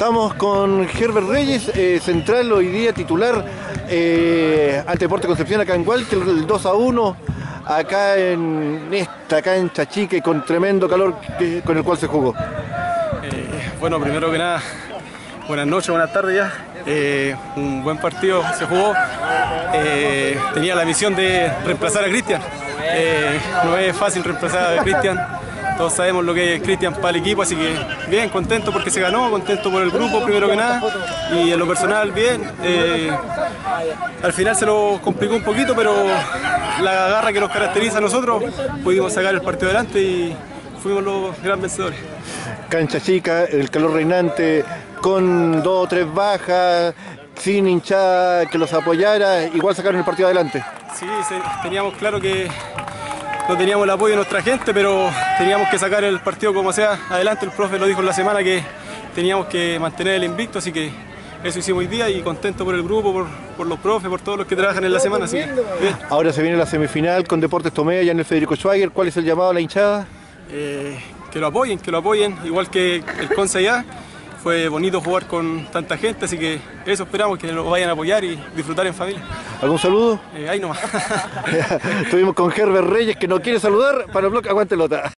Estamos con Herbert Reyes, central hoy día titular ante Deportes Concepción acá en Hualqui, el 2-1 acá en esta cancha chica y con tremendo calor con el cual se jugó. Bueno, primero que nada, buenas noches, buenas tardes ya. Un buen partido se jugó. Tenía la misión de reemplazar a Cristian. No es fácil reemplazar a Cristian. Todos sabemos lo que es Cristian para el equipo, así que bien, contento porque se ganó, contento por el grupo primero que nada, y en lo personal bien. Al final se lo complicó un poquito, pero la garra que nos caracteriza a nosotros, pudimos sacar el partido adelante y fuimos los grandes vencedores. Cancha chica, el calor reinante, con 2 o 3 bajas, sin hinchada que los apoyara, igual sacaron el partido adelante. Sí, teníamos claro que no teníamos el apoyo de nuestra gente, pero teníamos que sacar el partido como sea adelante. El profe lo dijo en la semana que teníamos que mantener el invicto, así que eso hicimos hoy día y contento por el grupo, por los profes, por todos los que trabajan en la semana. Así que, bien. Ahora se viene la semifinal con Deportes Tomé allá en el Federico Schwager. ¿Cuál es el llamado a la hinchada? Que lo apoyen, igual que el Conce allá. Fue bonito jugar con tanta gente, así que eso esperamos, que lo vayan a apoyar y disfrutar en familia. ¿Algún saludo? Ahí nomás. Estuvimos con Herbert Reyes, que no quiere saludar para el bloque Aguante Lota.